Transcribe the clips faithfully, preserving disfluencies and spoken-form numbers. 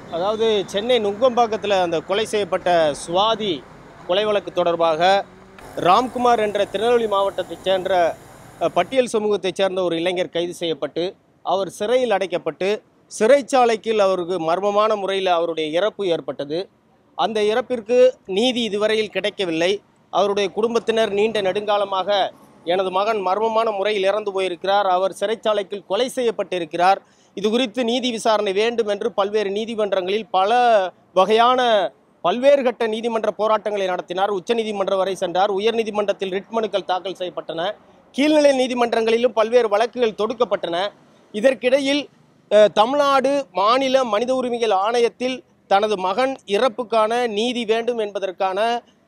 அதாவது சென்னை நுங்கம்பாக்கத்தில் அந்த கொலை செய்யப்பட்ட சுவாதி கொலை வழக்கு தொடர்பாக ராம்குமார் என்ற திருநெல்வேலி மாவட்டத்தைச் சேர்ந்த பட்டியல் சமூகத்தைச் சேர்ந்த ஒரு இளைஞர் கைது செய்யப்பட்டு அவர் சிறையில் அடைக்கப்பட்டு சிறைச்சாலைக்கு அவருக்கு மர்மமான முறையில் அவருடைய இறப்பு ஏற்பட்டது. அந்த இறப்பிற்கு நீதி இதுவரையில் கிடைக்கவில்லை. அவருடைய குடும்பத்தினர் நீண்ட நெடுங்காலமாக எனது மகன் மர்மமான முறையில் இறந்து போயிருக்கிறார், அவர் சிறைச்சாலைக்கு கொலை செய்யப்பட்டிருக்கிறார், இது குறித்து நீதி விசாரணை வேண்டும் என்று பல்வேறு நீதிமன்றங்களில் பல வகையான பல்வேறு கட்ட நீதிமன்ற போராட்டங்களை நடத்தினார். உச்சநீதிமன்றம் வரை சென்றார். உயர்நீதிமன்றத்தில் ரிட் மனுக்கள் தாக்கல் செய்யப்பட்டன. கீழ்நிலை நீதிமன்றங்களிலும் பல்வேறு வழக்குகள் தொடுக்கப்பட்டன. இதற்கிடையில் தமிழ்நாடு மாநில மனித உரிமைகள் ஆணையத்தில் தனது மகன் இறப்புக்கான நீதி வேண்டும் என்பதற்கான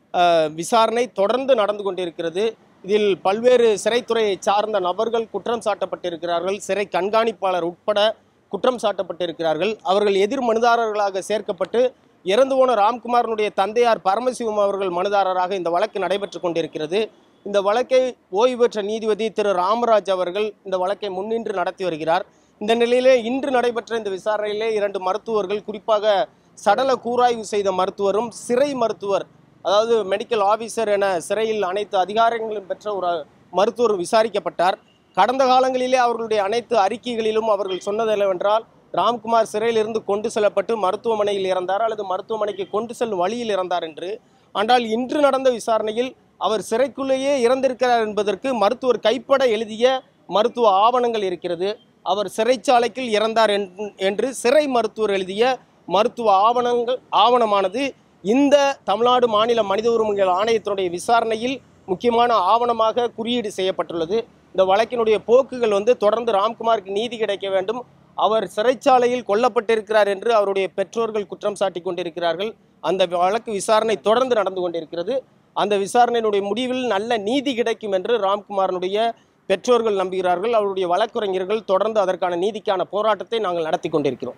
விசாரணை தொடர்ந்து நடந்து கொண்டிருக்கிறது. இதில் பல்வேறு சிறைத்துறையை சார்ந்த நபர்கள் குற்றம் சாட்டப்பட்டிருக்கிறார்கள். சிறை கண்காணிப்பாளர் உட்பட குற்றம் சாட்டப்பட்டிருக்கிறார்கள். அவர்கள் எதிர் மனுதாரர்களாக சேர்க்கப்பட்டு இறந்து போன ராம்குமாரனுடைய தந்தையார் பரமசிவம் அவர்கள் மனுதாரராக இந்த வழக்கு நடைபெற்று கொண்டிருக்கிறது. இந்த வழக்கை ஓய்வு பெற்ற நீதிபதி திரு ராமராஜ் அவர்கள் இந்த வழக்கை முன்னின்று நடத்தி வருகிறார். இந்த நிலையிலே இன்று நடைபெற்ற இந்த விசாரணையிலே இரண்டு மருத்துவர்கள், குறிப்பாக சடல கூராய்வு செய்த மருத்துவரும் சிறை மருத்துவர், அதாவது மெடிக்கல் ஆஃபீஸர் என சிறையில் அனைத்து அதிகாரங்களும் பெற்ற ஒரு மருத்துவர் விசாரிக்கப்பட்டார். கடந்த காலங்களிலே அவர்களுடைய அனைத்து அறிக்கைகளிலும் அவர்கள் சொன்னது என்னவென்றால், ராம்குமார் சிறையிலிருந்து கொண்டு செல்லப்பட்டு மருத்துவமனையில் இறந்தார் அல்லது மருத்துவமனைக்கு கொண்டு செல்லும் வழியில் இறந்தார் என்று. ஆனால் இன்று நடந்த விசாரணையில் அவர் சிறைக்குள்ளேயே இறந்திருக்கிறார் என்பதற்கு மருத்துவர் கைப்பட எழுதிய மருத்துவ ஆவணங்கள் இருக்கிறது. அவர் சிறைச்சாலைக்கு இறந்தார் என்று சிறை மருத்துவர் எழுதிய மருத்துவ ஆவணங்கள் ஆவணமானது இந்த தமிழ்நாடு மாநில மனித உரிமைகள் ஆணையத்தினுடைய விசாரணையில் முக்கியமான ஆவணமாக குறியீடு செய்யப்பட்டுள்ளது. இந்த வழக்கினுடைய போக்குகள் வந்து தொடர்ந்து ராம்குமாருக்கு நீதி கிடைக்க வேண்டும், அவர் சிறைச்சாலையில் கொல்லப்பட்டிருக்கிறார் என்று அவருடைய பெற்றோர்கள் குற்றம் சாட்டி கொண்டிருக்கிறார்கள். அந்த வழக்கு விசாரணை தொடர்ந்து நடந்து கொண்டிருக்கிறது. அந்த விசாரணையினுடைய முடிவில் நல்ல நீதி கிடைக்கும் என்று ராம்குமாரனுடைய பெற்றோர்கள் நம்புகிறார்கள். அவருடைய வழக்கறிஞர்கள் தொடர்ந்து அதற்கான நீதிக்கான போராட்டத்தை நாங்கள் நடத்தி கொண்டிருக்கிறோம்.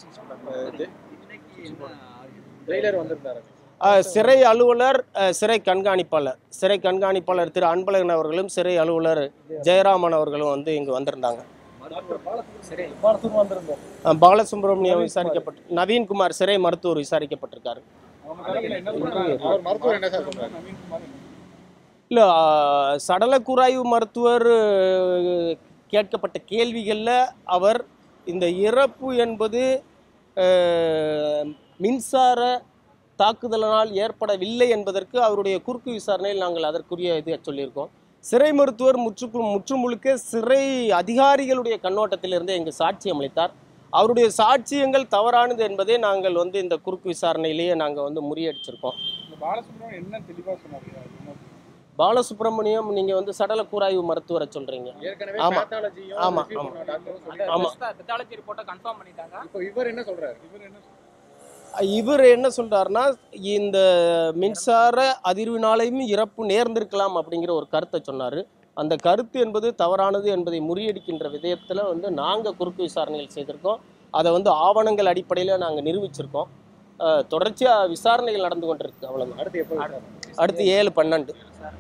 சிறை அலுவலர், சிறை கண்காணிப்பாளர் சிறை கண்காணிப்பாளர் திரு அன்பழகன் அவர்களும் சிறை அலுவலர் ஜெயராமன் அவர்களும் வந்து இங்கு வந்திருந்தாங்க. பாலசுப்ரமணியம் விசாரிக்கப்பட்டு நவீன்குமார் சிறை மருத்துவர் விசாரிக்கப்பட்டிருக்காரு. இல்லை, சடல கூராய்வு மருத்துவர் கேட்கப்பட்ட கேள்விகளில் அவர் இந்த இறப்பு என்பது மின்சார தாக்குதலினால் ஏற்படவில்லை என்பதற்கு அவருடைய குறுக்கு விசாரணையில் நாங்கள் அதற்குரிய இதை சொல்லியிருக்கோம். சிறை மருத்துவர் முற்று முற்றுமுழுக்க சிறை அதிகாரிகளுடைய கண்ணோட்டத்திலிருந்து எங்கள் சாட்சியம் அளித்தார். அவருடைய சாட்சியங்கள் தவறானது என்பதை நாங்கள் வந்து இந்த குறுக்கு விசாரணையிலேயே நாங்கள் வந்து முறியடிச்சிருக்கோம். பாலசுப்ரமணியம் நீங்க வந்து சடல கூராய்வு மருத்துவரை சொல்றீங்க. ஆமா ஆமா ஆமா. இவர் என்ன சொல்றாருன்னா, இந்த மின்சார அதிர்வினாலையும் இறப்பு நேர்ந்திருக்கலாம் அப்படிங்கிற ஒரு கருத்தை சொன்னாரு. அந்த கருத்து என்பது தவறானது என்பதை முறியடிக்கின்ற விதயத்துல வந்து நாங்க குறுக்கு விசாரணைகள் செய்திருக்கோம். அதை வந்து ஆவணங்கள் அடிப்படையில நாங்க நிரூபிச்சிருக்கோம். தொடர்ச்சியா விசாரணைகள் நடந்து கொண்டிருக்கு. அவ்வளவுதான். அடுத்து ஏழு பன்னெண்டு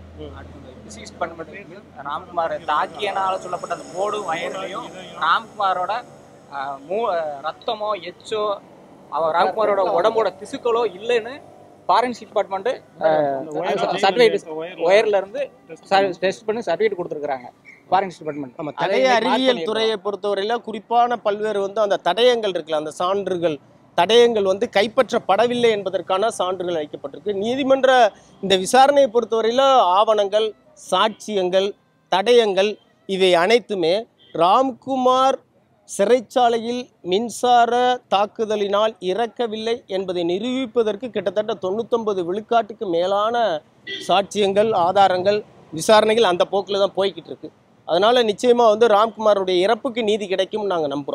ராம்குமார் தாக்கியனால சொல்லப்பட்ட அந்த போடு வயலையும் ராம்குமாரோட மூ ரத்தமோ எச்சோ அவர் ராம்குமாரோட உடம்போட திசுக்களோ இல்லைன்னு ஃபாரன்சிக் டிபார்ட்மெண்ட் சர்டிஃபிகேட் ஒயர்ல இருந்து டெஸ்ட் பண்ணி சர்டிஃபிகேட் கொடுத்துருக்காங்க. Forensic department. நம்ம தடய அறிவியல் துறையை பொறுத்தவரையில குறிப்பான பல்வேறு வந்து அந்த தடயங்கள் இருக்குல்ல, அந்த சான்றுகள் தடயங்கள் வந்து கைப்பற்றப்படவில்லை என்பதற்கான சான்றுகள் அளிக்கப்பட்டிருக்கு. நீதிமன்ற இந்த விசாரணையை பொறுத்தவரையில் ஆவணங்கள், சாட்சியங்கள், தடயங்கள் இவை அனைத்துமே ராம்குமார் சிறைச்சாலையில் மின்சார தாக்குதலினால் இறக்கவில்லை என்பதை நிரூபிப்பதற்கு கிட்டத்தட்ட தொண்ணூத்தொன்பது விழுக்காட்டுக்கு மேலான சாட்சியங்கள், ஆதாரங்கள், விசாரணைகள் அந்த போக்கில் தான் போய்கிட்டு இருக்கு. அதனால நிச்சயமா வந்து ராம்குமாருடைய இறப்புக்கு நீதி கிடைக்கும் நாங்கள் நம்புகிறோம்.